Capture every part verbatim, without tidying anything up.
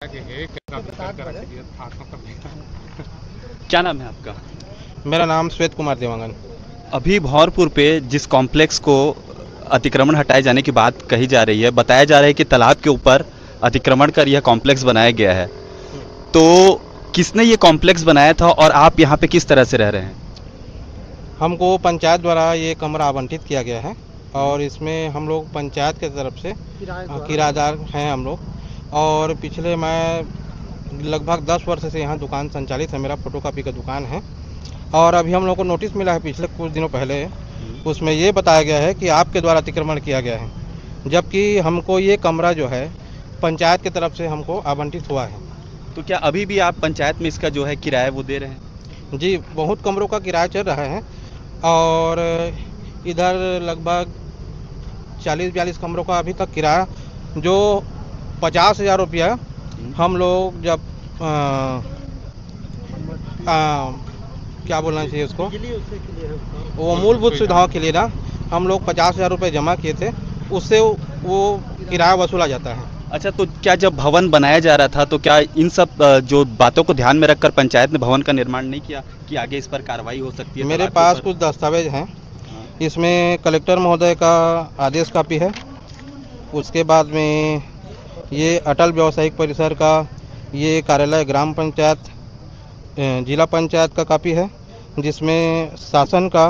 क्या नाम है आपका? मेरा नाम श्वेत कुमार देवांगन। अभी भंवरपुर पे जिस कॉम्प्लेक्स को अतिक्रमण हटाए जाने की बात कही जा रही है, बताया जा रहा है कि तालाब के ऊपर अतिक्रमण कर यह कॉम्प्लेक्स बनाया गया है, तो किसने ये कॉम्प्लेक्स बनाया था और आप यहाँ पे किस तरह से रह रहे हैं? हमको पंचायत द्वारा ये कमरा आवंटित किया गया है और इसमें हम लोग पंचायत की तरफ से किराएदार हैं हम लोग। और पिछले मैं लगभग दस वर्ष से यहाँ दुकान संचालित है, मेरा फोटोकॉपी का दुकान है। और अभी हम लोग को नोटिस मिला है पिछले कुछ दिनों पहले, उसमें ये बताया गया है कि आपके द्वारा अतिक्रमण किया गया है, जबकि हमको ये कमरा जो है पंचायत की तरफ से हमको आवंटित हुआ है। तो क्या अभी भी आप पंचायत में इसका जो है किराया वो दे रहे हैं? जी, बहुत कमरों का किराया चल रहा है और इधर लगभग चालीस बयालीस कमरों का अभी तक किराया, जो पचास हज़ार रुपया हम लोग जब आ, आ, क्या बोलना चाहिए उसको, वो मूलभूत सुविधाओं के लिए ना हम लोग पचास हज़ार रुपये जमा किए थे, उससे वो किराया वसूला जाता है। अच्छा, तो क्या जब भवन बनाया जा रहा था तो क्या इन सब जो बातों को ध्यान में रखकर पंचायत ने भवन का निर्माण नहीं किया कि आगे इस पर कार्रवाई हो सकती है? मेरे पास कुछ दस्तावेज हैं, इसमें कलेक्टर महोदय का आदेश कॉपी है, उसके बाद में ये अटल व्यावसायिक परिसर का ये कार्यालय ग्राम पंचायत जिला पंचायत का कॉपी है, जिसमें शासन का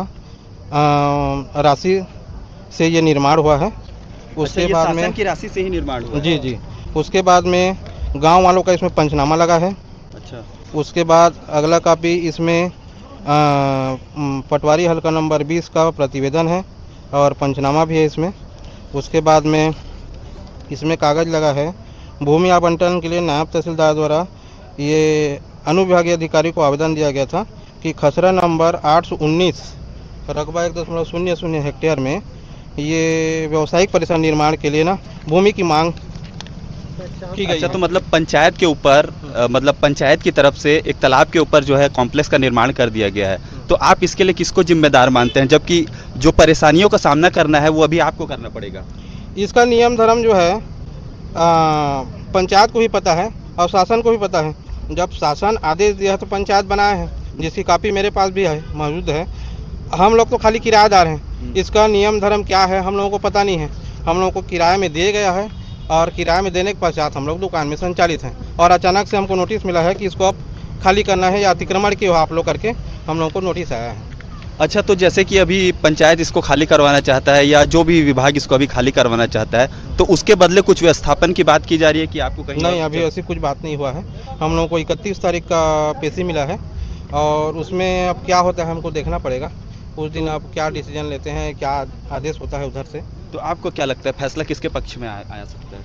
राशि से ये निर्माण हुआ है। उसके अच्छा, बाद शासन में की राशि से ही निर्माण हुआ? जी जी। उसके बाद में गांव वालों का इसमें पंचनामा लगा है। अच्छा। उसके बाद अगला कॉपी इसमें आ, पटवारी हल्का नंबर बीस का प्रतिवेदन है और पंचनामा भी है इसमें। उसके बाद में इसमें कागज़ लगा है भूमि आवंटन के लिए नायब तहसीलदार द्वारा ये अनुविभागीय अधिकारी को आवेदन दिया गया था कि खसरा नंबर आठ सौ उन्नीस रकबा एक दशमलव शून्य शून्य हेक्टेयर में ये व्यावसायिक परिसर निर्माण के लिए ना भूमि की मांग की गई। अच्छा, तो मतलब पंचायत के ऊपर मतलब पंचायत की तरफ से एक तालाब के ऊपर जो है कॉम्प्लेक्स का निर्माण कर दिया गया है, तो आप इसके लिए किसको जिम्मेदार मानते हैं, जबकि जो परेशानियों का सामना करना है वो अभी आपको करना पड़ेगा? इसका नियम धर्म जो है पंचायत को भी पता है और शासन को भी पता है। जब शासन आदेश दिया है तो पंचायत बनाया है, जिसकी कॉपी मेरे पास भी है, मौजूद है। हम लोग तो खाली किराएदार हैं, इसका नियम धर्म क्या है हम लोगों को पता नहीं है। हम लोगों को किराए में दिया गया है और किराए में देने के पश्चात हम लोग दुकान में संचालित हैं और अचानक से हमको नोटिस मिला है कि इसको अब खाली करना है या अतिक्रमण किया हो आप लोग करके हम लोगों को नोटिस आया है। अच्छा, तो जैसे कि अभी पंचायत इसको खाली करवाना चाहता है या जो भी विभाग इसको अभी खाली करवाना चाहता है, तो उसके बदले कुछ व्यवस्थापन की बात की जा रही है कि आपको कहीं? नहीं, अभी ऐसी कुछ बात नहीं हुआ है। हम लोगों को इकतीस तारीख का पेशी मिला है और उसमें अब क्या होता है हमको देखना पड़ेगा। उस दिन आप क्या डिसीजन लेते हैं, क्या आदेश होता है उधर से। तो आपको क्या लगता है फैसला किसके पक्ष में आ, आया सकता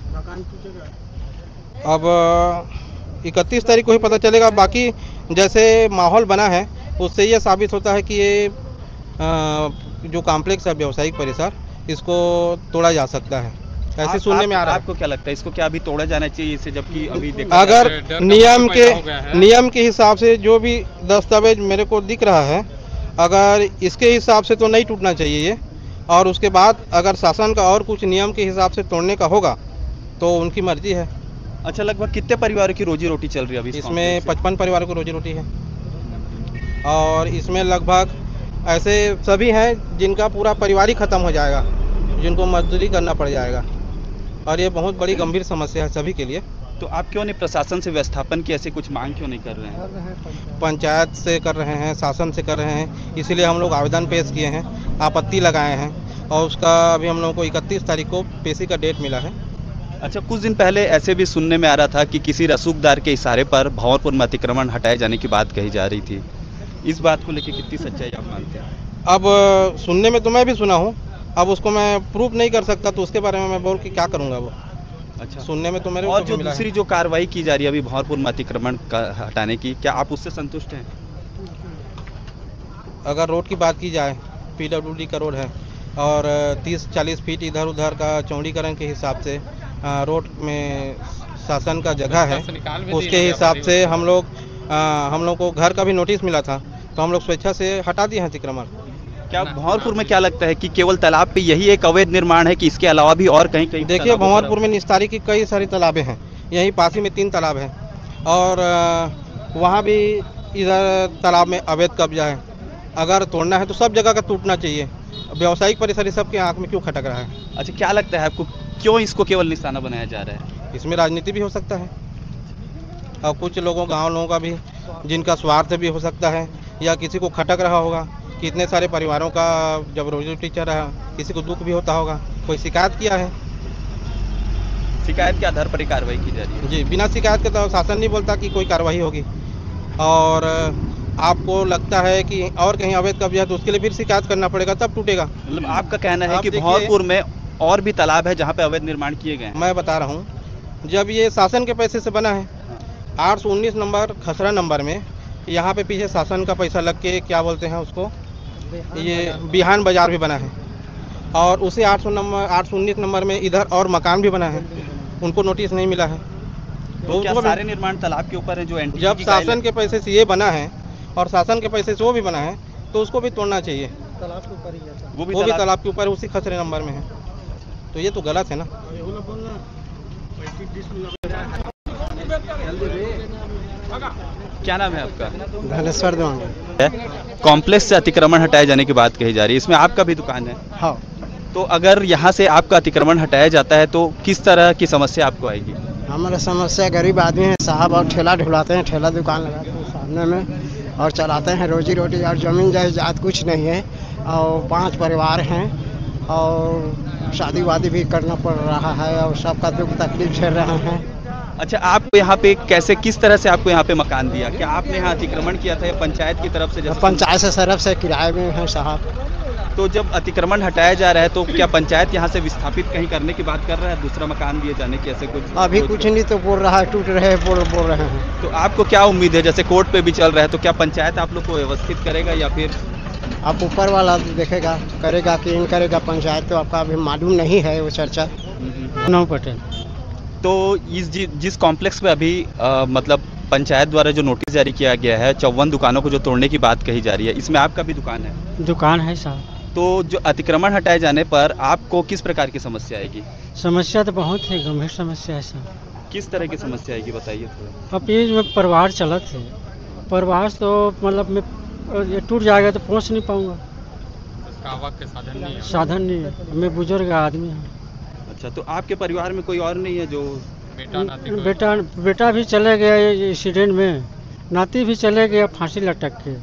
है? अब इकतीस तारीख को ही पता चलेगा। बाकी जैसे माहौल बना है उससे ये साबित होता है कि ये आ, जो कॉम्प्लेक्स है व्यावसायिक परिसर, इसको तोड़ा जा सकता है, ऐसे सुनने में आ रहा है। आपको क्या लगता है इसको क्या अभी तोड़ा जाना चाहिए इसे, जबकि अभी देखा अगर नियम के नियम के हिसाब से जो भी दस्तावेज मेरे को दिख रहा है, अगर इसके हिसाब से तो नहीं टूटना चाहिए ये, और उसके बाद अगर शासन का और कुछ नियम के हिसाब से तोड़ने का होगा तो उनकी मर्जी है। अच्छा, लगभग कितने परिवारों की रोजी रोटी चल रही है अभी? इसमें पचपन परिवारों की रोजी रोटी है और इसमें लगभग ऐसे सभी हैं जिनका पूरा परिवार ही खत्म हो जाएगा, जिनको मजदूरी करना पड़ जाएगा, और ये बहुत बड़ी गंभीर समस्या है सभी के लिए। तो आप क्यों नहीं प्रशासन से व्यवस्थापन की ऐसी कुछ मांग क्यों नहीं कर रहे हैं? पंचायत से कर रहे हैं, शासन से कर रहे हैं, इसीलिए हम लोग आवेदन पेश किए हैं, आपत्ति लगाए हैं और उसका अभी हम लोगों को इकतीस तारीख को पेशी का डेट मिला है। अच्छा, कुछ दिन पहले ऐसे भी सुनने में आ रहा था कि किसी रसूखदार के इशारे पर भंवरपुर में अतिक्रमण हटाए जाने की बात कही जा रही थी, इस बात को लेकर कितनी सच्चाई आप मानते हैं? अब सुनने में तो मैं भी सुना हूँ, अब उसको मैं प्रूफ नहीं कर सकता तो उसके बारे में मैं बोल के क्या करूँगा वो। अच्छा, सुनने में तो मेरे और जो दूसरी जो कार्रवाई की जा रही है अभी भंवरपुर में अतिक्रमण हटाने की, क्या आप उससे संतुष्ट हैं? अगर रोड की बात की जाए, पीडब्ल्यूडी का रोड है और तीस चालीस फीट इधर उधर का चौड़ीकरण के हिसाब से रोड में शासन का जगह है, उसके हिसाब से हम लोग हम लोग को घर का भी नोटिस मिला था तो हम लोग स्वेच्छा से हटा दिए हैं अतिक्रमण। क्या भंवरपुर में क्या लगता है कि केवल तालाब पे यही एक अवैध निर्माण है कि इसके अलावा भी और कहीं कहीं? देखिए, भंवरपुर में निस्तारी की कई सारी तालाबें हैं, यहीं पास ही में तीन तालाब हैं और अ, वहाँ भी इधर तालाब में अवैध कब्जा है। अगर तोड़ना है तो सब जगह का टूटना चाहिए। व्यावसायिक परिसर ये सबके आंख में क्यों खटक रहा है? अच्छा, क्या लगता है आपको, क्यों इसको केवल निशाना बनाया जा रहा है? इसमें राजनीति भी हो सकता है और कुछ लोगों गांव लोगों का भी, जिनका स्वार्थ भी हो सकता है या किसी को खटक रहा होगा कि इतने सारे परिवारों का जब रोजी रोटी चल रहा है, किसी को दुख भी होता होगा, कोई शिकायत किया है। शिकायत के आधार पर ही कार्रवाई की जा रही है? जी, बिना शिकायत के तो शासन नहीं बोलता कि कोई कार्रवाई होगी। और आपको लगता है कि और कहीं अवैध कब्जा है तो उसके लिए फिर शिकायत करना पड़ेगा, तब टूटेगा। मतलब आपका कहना है आप कि देखिए- भंवरपुर में और भी तालाब है जहाँ पे अवैध निर्माण किए गए हैं? मैं बता रहा हूँ, जब ये शासन के पैसे से बना है, आठ सौ उन्नीस नंबर खसरा नंबर में, यहाँ पे पीछे शासन का पैसा लग के क्या बोलते हैं उसको, ये बिहान बाजार भी बना है और उसे आठ सौ नंबर आठ सौ उन्नीस नंबर में इधर और मकान भी बना है, उनको नोटिस नहीं मिला है। तो क्या उनको भी- सारे निर्माण तालाब के ऊपर है जो एनटीपी जब की शासन गाइडलाइन- के पैसे से ये बना है और शासन के पैसे से वो भी बना है तो उसको भी तोड़ना चाहिए। वो भी वो भी तालाब तालाब के ऊपर उसी खसरे नंबर में है, तो ये तो गलत है ना। क्या नाम है आपका? धनेश्वर देवांग। कॉम्प्लेक्स से अतिक्रमण हटाए जाने की बात कही जा रही है, इसमें आपका भी दुकान है। हाँ, तो अगर यहाँ से आपका अतिक्रमण हटाया जाता है तो किस तरह की समस्या आपको आएगी? हमारा समस्या गरीब आदमी है साहब, और ठेला ढुलाते हैं, ठेला दुकान लगाते हैं सामने में और चलाते हैं रोजी रोटी, और जमीन जायदाद कुछ नहीं है और पांच परिवार हैं और शादी वादी भी करना पड़ रहा है और सबका दुख तकलीफ झेल रहे हैं। अच्छा, आपको यहाँ पे कैसे, किस तरह से आपको यहाँ पे मकान दिया? क्या आपने यहाँ अतिक्रमण किया था या पंचायत की तरफ से? जैसे पंचायत से तरफ से किराए में है साहब। तो जब अतिक्रमण हटाया जा रहा है तो क्या पंचायत यहाँ से विस्थापित कहीं करने की बात कर रहा है, दूसरा मकान दिए जाने की, ऐसे कुछ? अभी कुछ नहीं तो बोल रहा है, टूट रहे बोल बोल रहे हैं। तो आपको क्या उम्मीद है, जैसे कोर्ट पे भी चल रहा है, तो क्या पंचायत आप लोग को व्यवस्थित करेगा या फिर आप ऊपर वाला देखेगा, करेगा कि इन करेगा, पंचायत तो आपका अभी मालूम नहीं है वो चर्चा। नौ पटेल। तो इस जि, जिस कॉम्प्लेक्स में अभी आ, मतलब पंचायत द्वारा जो नोटिस जारी किया गया है, चौवन दुकानों को जो तोड़ने की बात कही जा रही है, इसमें आपका भी दुकान है? दुकान है साहब। तो जो अतिक्रमण हटाए जाने पर आपको किस प्रकार की समस्या आएगी? समस्या तो बहुत है, गंभीर समस्या है साहब। किस तरह की समस्या आएगी बताइए थोड़ा। अब ये जो परिवार चलत है, परिवार तो मतलब मैं ये टूट जाएगा तो पहुंच नहीं पाऊंगा, के साधन नहीं है। साधन नहीं है, मैं बुजुर्ग आदमी हूँ। अच्छा, तो आपके परिवार में कोई और नहीं है जो? बेटा नाती कोई- बेटा बेटा भी चले गया एक्सीडेंट में, नाती भी चले गया फांसी लटक के,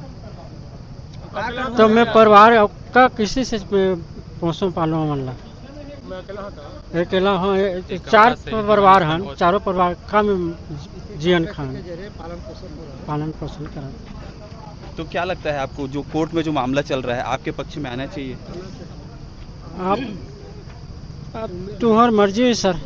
तो मैं परिवार का किसी से पहुँचो पालो मन अकेला हाँ, चार परिवार हैं, चारों परिवार का में जीवन खान पालन पोषण करा। तो क्या लगता है आपको, जो कोर्ट में जो मामला चल रहा है, आपके पक्ष में आना चाहिए? आप, आप तुम्हारी मर्जी है सर,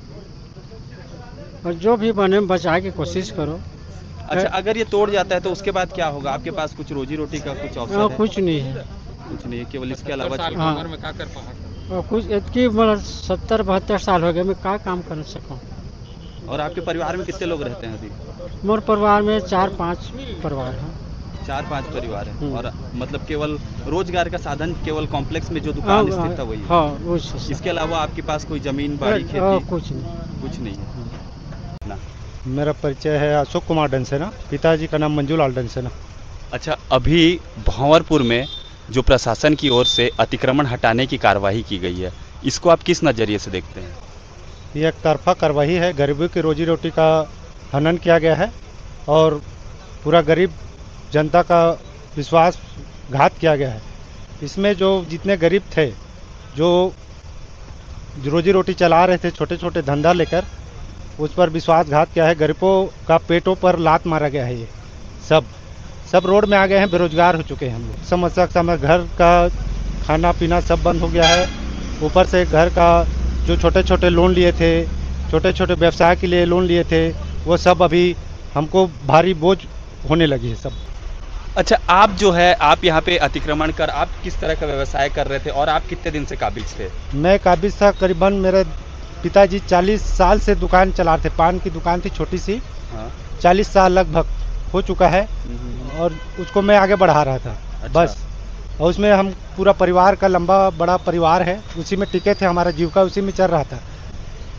और जो भी बने बचाए की कोशिश करो। अच्छा, अगर ये तोड़ जाता है तो उसके बाद क्या होगा? आपके पास कुछ रोजी रोटी का कुछ अवसर हाँ, है? कुछ नहीं है, कुछ नहीं है, केवल इसके अलावा साल की हाँ। उम्र में क्या कर पाएगा? और कुछ इतनी मतलब सत्तर बहत्तर साल हो गए, मैं क्या काम कर सकूँ। और आपके परिवार में कितने लोग रहते हैं अभी? मोर परिवार में चार पांच परिवार हैं। चार पांच परिवार है। हम्म। और मतलब केवल रोजगार का साधन केवल कॉम्प्लेक्स में जो हाँ, दुकान स्थित था वही है? हाँ, वो चीज़। इसके अलावा आपके पास कोई जमीन बाड़ी हाँ, खेती कुछ नहीं। कुछ नहीं है? ना। मेरा परिचय है अशोक कुमार डंसेना, पिताजी का नाम मंजूलाल डंसेना। अच्छा, अभी भंवरपुर में जो प्रशासन की ओर से अतिक्रमण हटाने की कार्रवाई की गई है, इसको आप किस नज़रिए से देखते हैं? ये एक तरफा कार्रवाई है, गरीबों की रोजी रोटी का हनन किया गया है और पूरा गरीब जनता का विश्वास घात किया गया है। इसमें जो जितने गरीब थे, जो रोजी रोटी चला रहे थे छोटे छोटे धंधा लेकर, उस पर विश्वासघात किया है। गरीबों का पेटों पर लात मारा गया है। ये सब सब रोड में आ गए हैं, बेरोजगार हो चुके हैं हम लोग। समस्या समय घर का खाना पीना सब बंद हो गया है। ऊपर से घर का जो छोटे छोटे लोन लिए थे, छोटे छोटे व्यवसाय के लिए लोन लिए थे, वो सब अभी हमको भारी बोझ होने लगी है सब। अच्छा, आप जो है आप यहाँ पे अतिक्रमण कर आप किस तरह का व्यवसाय कर रहे थे और आप कितने दिन से काबिज थे? मैं काबिज था, करीबन मेरे पिताजी चालीस साल से दुकान चला रहे थे। पान की दुकान थी छोटी सी, हाँ। चालीस साल लगभग हो चुका है और उसको मैं आगे बढ़ा रहा था। अच्छा। बस, और उसमें हम पूरा परिवार का लंबा बड़ा परिवार है, उसी में टिके थे, हमारा जीविका उसी में चल रहा था।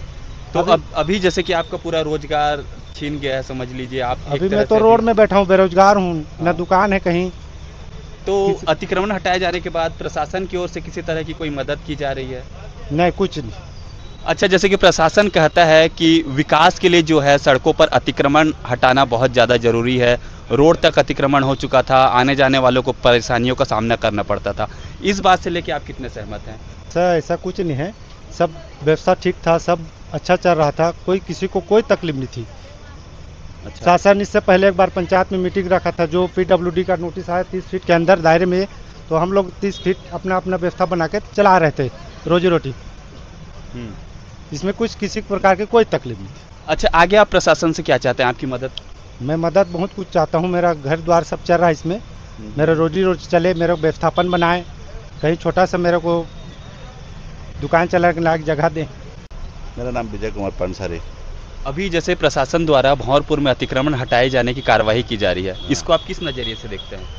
तो अभी- अब अभी जैसे कि आपका पूरा रोजगार छीन गया है, समझ लीजिए आप एक अभी तरह मैं तो से रोड अभी- में बैठा हूँ, बेरोजगार हूँ, न हाँ। दुकान है कहीं। तो किस- अतिक्रमण हटाए जाने के बाद प्रशासन की ओर से किसी तरह की कोई मदद की जा रही है? नहीं, कुछ नहीं। अच्छा, जैसे कि प्रशासन कहता है कि विकास के लिए जो है सड़कों पर अतिक्रमण हटाना बहुत ज़्यादा ज़रूरी है। रोड तक अतिक्रमण हो चुका था, आने जाने वालों को परेशानियों का सामना करना पड़ता था। इस बात से लेके आप कितने सहमत हैं? सर ऐसा कुछ नहीं है, सब व्यवस्था ठीक था, सब अच्छा चल रहा था, कोई किसी को कोई तकलीफ नहीं थी। अच्छा, शासन इससे पहले एक बार पंचायत में मीटिंग रखा था, जो पीडब्ल्यूडी का नोटिस आया तीस फीट के अंदर दायरे में, तो हम लोग तीस फीट अपना अपना व्यवस्था बना के चला रहे थे रोजी रोटी। हम्म। इसमें कुछ किसी प्रकार की कोई तकलीफ नहीं थी। अच्छा, आगे आप प्रशासन से क्या चाहते हैं, आपकी मदद? मैं मदद बहुत कुछ चाहता हूँ, मेरा घर द्वार सब चल रहा है इसमें, मेरा रोजी रोटी चले, मेरा व्यवस्थापन बनाए, कहीं छोटा सा मेरे को दुकान चलाने के लायक जगह दें। मेरा नाम विजय कुमार पंसारी। अभी जैसे प्रशासन द्वारा भंवरपुर में अतिक्रमण हटाए जाने की कार्रवाई की जा रही है, इसको आप किस नज़रिए से देखते हैं?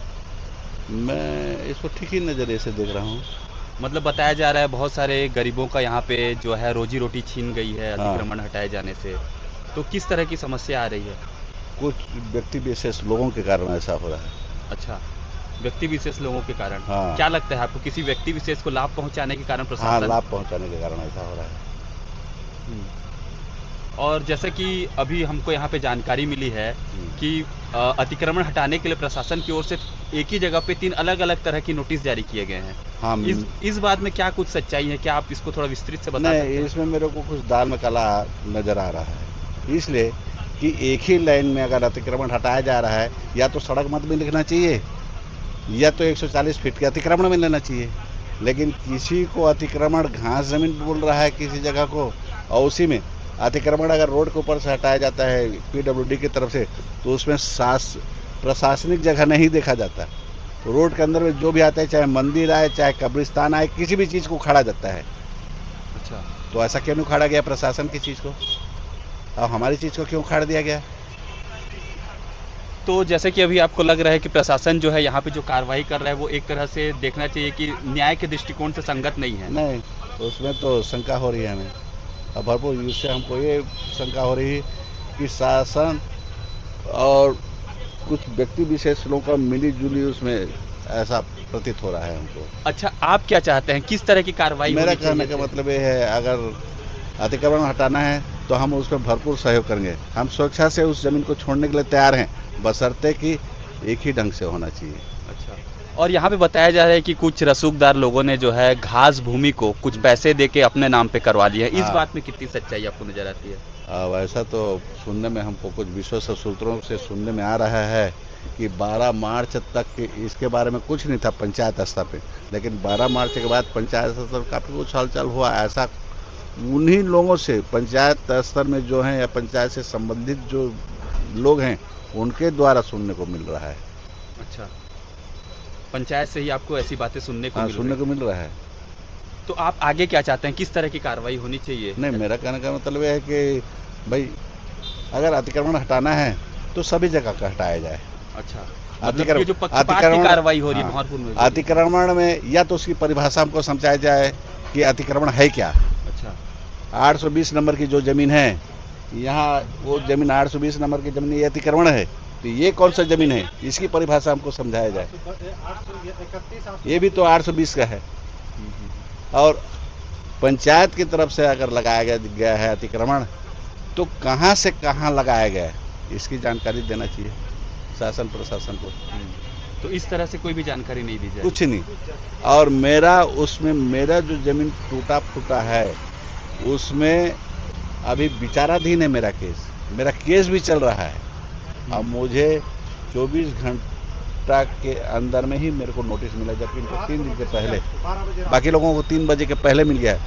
मैं इसको ठीक ही नज़रिए से देख रहा हूँ। मतलब बताया जा रहा है बहुत सारे गरीबों का यहाँ पे जो है रोजी रोटी छीन गई है हाँ। अतिक्रमण हटाए जाने से, तो किस तरह की समस्या आ रही है? कुछ व्यक्ति विशेष लोगों के कारण ऐसा हो रहा है। अच्छा, व्यक्ति विशेष लोगों के कारण। हाँ। क्या लगता है आपको, किसी व्यक्ति विशेष को लाभ पहुंचाने के कारण हाँ, प्रशासन? लाभ पहुंचाने के कारण ऐसा हो रहा है। हम्म। और जैसे कि अभी हमको यहाँ पे जानकारी मिली है हम्म। कि अ, अतिक्रमण हटाने के लिए प्रशासन की ओर से एक ही जगह पे तीन अलग अलग तरह की नोटिस जारी किए गए हैं। हाँ, इस इस बात में क्या कुछ सच्चाई है, क्या आप इसको थोड़ा विस्तृत से बता सकते नहीं, हैं? इसमें मेरे को कुछ दाल में काला नजर आ रहा है। इसलिए कि एक ही लाइन में अगर अतिक्रमण हटाया जा रहा है, या तो सड़क मत में लिखना चाहिए, या तो एक सौ चालीस फीट के अतिक्रमण में लेना चाहिए। लेकिन किसी को अतिक्रमण घास जमीन बोल रहा है किसी जगह को, और उसी में अतिक्रमण अगर रोड के ऊपर से हटाया जाता है पीडब्ल्यूडी की तरफ से, तो उसमें सास प्रशासनिक जगह नहीं देखा जाता। तो रोड के अंदर में जो भी आता है, चाहे मंदिर आए, चाहे कब्रिस्तान आए, किसी भी चीज़ को उखाड़ा जाता है। अच्छा, तो ऐसा क्यों नहीं उखाड़ा गया प्रशासन की चीज़ को, और हमारी चीज़ को क्यों उखाड़ दिया गया? तो जैसे कि अभी आपको लग रहा है कि प्रशासन जो है यहाँ पे जो कार्रवाई कर रहा है वो एक तरह से देखना चाहिए कि न्याय के दृष्टिकोण से संगत नहीं है। नहीं, तो उसमें तो शंका हो रही है हमें, और भरपूर उससे हमको ये शंका हो रही है कि शासन और कुछ व्यक्ति विशेष लोगों का मिली जुली उसमें ऐसा प्रतीत हो रहा है हमको। अच्छा, आप क्या चाहते हैं, किस तरह की कार्रवाई मेरा होनी कहने चाहिए का थी? मतलब ये है, अगर अतिक्रमण हटाना है तो हम उसमें भरपूर सहयोग करेंगे। हम स्वेच्छा से उस जमीन को छोड़ने के लिए तैयार हैं, बशर्ते कि एक ही ढंग से होना चाहिए। अच्छा, और यहाँ पे बताया जा रहा है कि कुछ रसूखदार लोगों ने जो है घास भूमि को कुछ पैसे दे के अपने नाम पे करवा लिया है। इस हाँ। बात में कितनी सच्चाई आपको नजर आती है? अब ऐसा तो सुनने में हमको कुछ विश्वस्त सूत्रों से सुनने में आ रहा है कि बारह मार्च तक के इसके बारे में कुछ नहीं था पंचायत स्तर पे, लेकिन बारह मार्च के बाद पंचायत स्तर पर काफ़ी कुछ हलचल हुआ। ऐसा उन्हीं लोगों से, पंचायत स्तर में जो हैं या पंचायत से संबंधित जो लोग हैं, उनके द्वारा सुनने को मिल रहा है। अच्छा, पंचायत से ही आपको ऐसी बातें सुनने को हाँ, मिल सुनने रही को मिल रहा है। हैं। तो आप आगे क्या चाहते हैं, किस तरह की कार्रवाई होनी चाहिए? नहीं, मेरा कहने का मतलब यह है कि भाई अगर अतिक्रमण हटाना है तो सभी जगह का हटाया जाए। अच्छा, मतलब अतिक्रमण ये जो पक्षपात की कार्रवाई हो रही है हाँ, भंवरपुर में हो रही है। अतिक्रमण में या तो उसकी परिभाषा हमको समझाया जाए कि अतिक्रमण है क्या। अच्छा, आठ सौ बीस नंबर की जो जमीन है, यहाँ वो जमीन आठ सौ बीस नंबर की जमीन, ये अतिक्रमण है, तो ये कौन सा जमीन है, इसकी परिभाषा हमको समझाया जाए। ये भी तो आठ सौ बीस का है, और पंचायत की तरफ से अगर लगाया गया, गया है अतिक्रमण, तो कहाँ से कहाँ लगाया गया है, इसकी जानकारी देना चाहिए शासन प्रशासन को। तो इस तरह से कोई भी जानकारी नहीं दी जाए? कुछ नहीं। और मेरा उसमें मेरा जो जमीन टूटा फूटा है उसमें अभी विचाराधीन है मेरा केस, मेरा केस भी चल रहा है। अब मुझे चौबीस घंटा के अंदर में ही मेरे को नोटिस मिला, जबकि इनको तीन दिन के पहले, बाकी लोगों को तीन बजे के पहले मिल गया।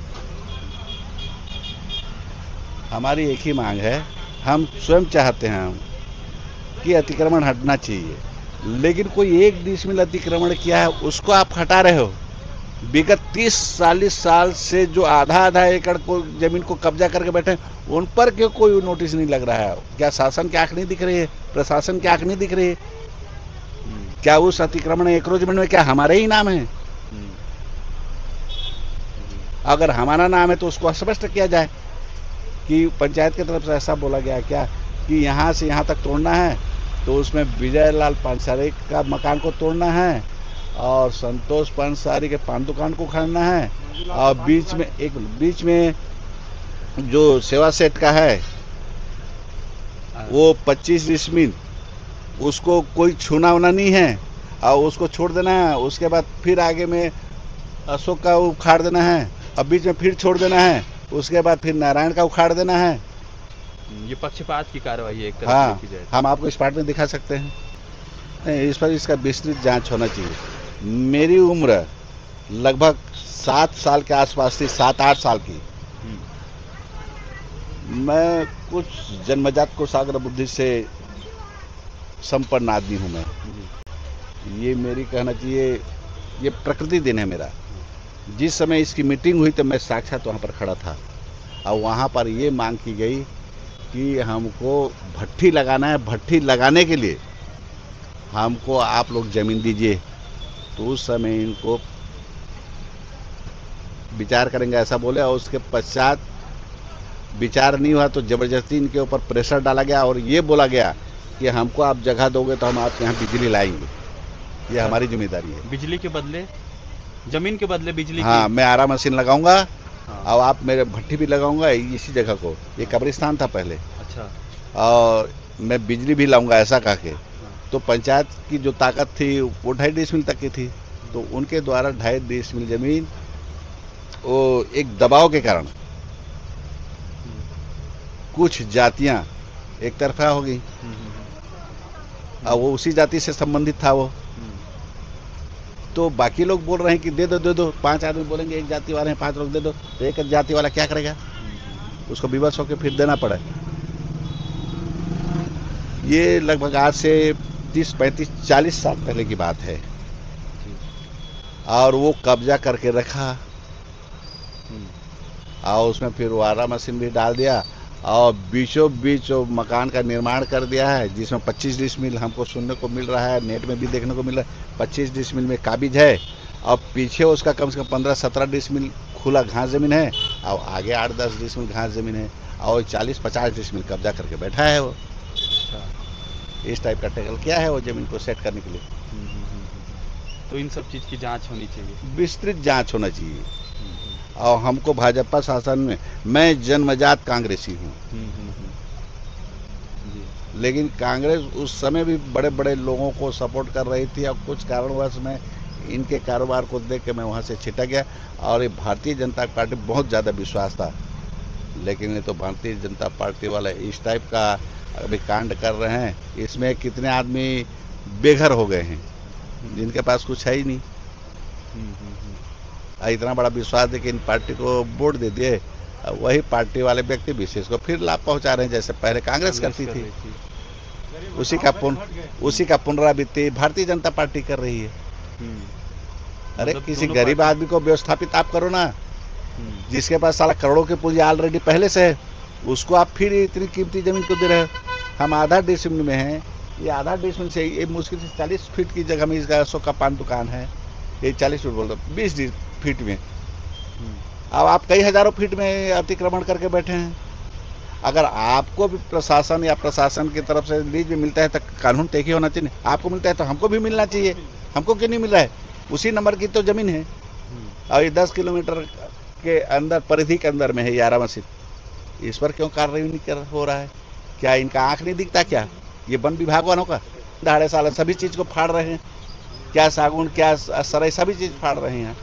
हमारी एक ही मांग है, हम स्वयं चाहते हैं हम कि अतिक्रमण हटना चाहिए, लेकिन कोई एक डिसमिल अतिक्रमण किया है उसको आप हटा रहे हो। विगत तीस चालीस साल से जो आधा आधा एकड़ को जमीन को कब्जा करके बैठे, उन पर क्यों कोई नोटिस नहीं लग रहा है? क्या शासन की आंख नहीं दिख रही है? प्रशासन की आंख नहीं दिख रही है? क्या उस अतिक्रमण एक्रोचमेंट में क्या हमारे ही नाम है? अगर हमारा नाम है तो उसको स्पष्ट किया जाए। कि पंचायत की तरफ से ऐसा बोला गया क्या कि यहाँ से यहाँ तक तोड़ना है, तो उसमें विजय लाल पानसारी का मकान को तोड़ना है और संतोष पानसारी के पान दुकान को उखाड़ना है, और बीच में एक बीच में जो सेवा सेठ का है वो पच्चीस डिसमिल, उसको कोई छूना उना नहीं है और उसको छोड़ देना है। उसके बाद फिर आगे में अशोक का उखाड़ देना है और बीच में फिर छोड़ देना है। उसके बाद फिर नारायण का उखाड़ देना है। ये पक्षपात की कार्रवाई है एक तरह हाँ, से देखी जाए। हम आपको इस पार्ट में दिखा सकते हैं। नहीं, इस पर इसका विस्तृत जांच होना चाहिए। मेरी उम्र लगभग सात साल के आसपास थी, सात आठ साल की। मैं कुछ जन्मजात कुशाग्र बुद्धि से संपन्न आदमी हूँ। मैं ये मेरी कहना चाहिए, ये प्रकृति दिन है मेरा। जिस समय इसकी मीटिंग हुई तो मैं साक्षात वहाँ पर खड़ा था और वहाँ पर ये मांग की गई कि हमको भट्ठी लगाना है, भट्ठी लगाने के लिए हमको आप लोग जमीन दीजिए। तो उस समय इनको विचार करेंगे ऐसा बोले, और उसके पश्चात विचार नहीं हुआ तो जबरदस्ती इनके ऊपर प्रेशर डाला गया और ये बोला गया कि हमको आप जगह दोगे तो हम आपके यहाँ बिजली लाएंगे, ये हमारी जिम्मेदारी है। बिजली के बदले, जमीन के बदले बिजली हाँ, की? मैं आरा मशीन लगाऊंगा। हाँ। और आप मेरे भट्टी भी लगाऊंगा इसी जगह को। ये कब्रिस्तान था पहले। अच्छा। और मैं बिजली भी लाऊंगा ऐसा कह के। तो पंचायत की जो ताकत थी वो ढाई डिसमिल तक की थी, तो उनके द्वारा ढाई डिसमिल जमीन वो एक दबाव के कारण कुछ जातियां एक तरफा हो गई और वो उसी जाति से संबंधित था वो। तो बाकी लोग बोल रहे हैं कि दे दो दे दो, पांच आदमी बोलेंगे एक जाति वाले हैं, पांच लोग दे दो, तो एक जाति वाला क्या करेगा? उसको विवश होकर फिर देना पड़ा। ये लगभग आज से तीस पैंतीस चालीस साल पहले की बात है और वो कब्जा करके रखा और उसमें फिर वो आरा मशीन भी डाल दिया और बीचों बीच मकान का निर्माण कर दिया है, जिसमें पच्चीस डिसमिल हमको सुनने को मिल रहा है, नेट में भी देखने को मिल रहा है। पच्चीस डिसमिल में काबिज है और पीछे उसका कम से कम पंद्रह सत्रह डिसमिल खुला घास जमीन है और आगे आठ दस डिसमिल घास जमीन है और चालीस पचास डिसमिल कब्जा करके बैठा है वो। इस टाइप का टैकल किया है वो जमीन को सेट करने के लिए। तो इन सब चीज की जांच होनी चाहिए, विस्तृत जांच होना चाहिए। और हमको भाजपा शासन में, मैं जन्मजात कांग्रेसी हूँ, लेकिन कांग्रेस उस समय भी बड़े बड़े लोगों को सपोर्ट कर रही थी और कुछ कारणवश में इनके कारोबार को देख के मैं वहाँ से छिटक गया और ये भारतीय जनता पार्टी बहुत ज़्यादा विश्वास था। लेकिन ये तो भारतीय जनता पार्टी वाले इस टाइप का अभी कांड कर रहे हैं, इसमें कितने आदमी बेघर हो गए हैं जिनके पास कुछ है ही नहीं। इतना बड़ा विश्वास दे कि इन पार्टी को वोट दे दिए, वही पार्टी वाले व्यक्ति विशेष को फिर लाभ पहुंचा रहे हैं जैसे पहले कांग्रेस करती थी। उसी का पुनः उसी का पुनरावृत्ति भारतीय जनता पार्टी कर रही है। अरे मतलब किसी दोनों गरीब आदमी को व्यवस्थापित आप करो ना, जिसके पास साला करोड़ों की पूंजी ऑलरेडी पहले से है, उसको आप फिर इतनी कीमती जमीन को दे रहे हो। हम आधा डिसमिल में हैं, ये आधा डिसमिल से ये मुश्किल से चालीस फीट की जगह में इसका अशोक का पान दुकान है, ये चालीस फीट बोल दो बीस फीट में। अब आप कई हजारों फीट में अतिक्रमण करके बैठे हैं। अगर आपको भी प्रशासन या प्रशासन की तरफ से लीज भी मिलता है तो कानून तय होना चाहिए। आपको मिलता है तो हमको भी मिलना चाहिए। हमको क्यों नहीं मिल रहा है? उसी नंबर की तो जमीन है और ये दस किलोमीटर के अंदर परिधि के अंदर में है यारा मस्जिद। इस पर क्यों कार्रवाई नहीं कर हो रहा है? क्या इनका आंख नहीं दिखता क्या? ये वन विभाग वालों का दहाड़े साल सभी चीज को फाड़ रहे हैं, क्या सागुन क्या सराय सभी चीज फाड़ रहे हैं।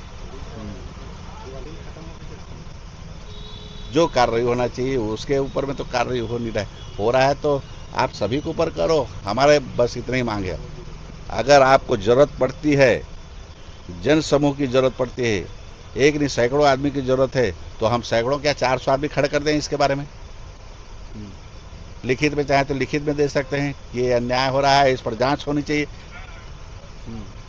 जो कार्रवाई होना चाहिए उसके ऊपर में तो कार्रवाई हो नहीं रहा है। हो रहा है तो आप सभी के ऊपर करो। हमारे बस इतनी ही मांग है। अगर आपको जरूरत पड़ती है, जन समूह की जरूरत पड़ती है, एक नहीं सैकड़ों आदमी की जरूरत है, तो हम सैकड़ों क्या चार सौ आदमी खड़े कर दें इसके बारे में। लिखित में चाहे तो लिखित में दे सकते हैं कि ये अन्याय हो रहा है, इस पर जांच होनी चाहिए।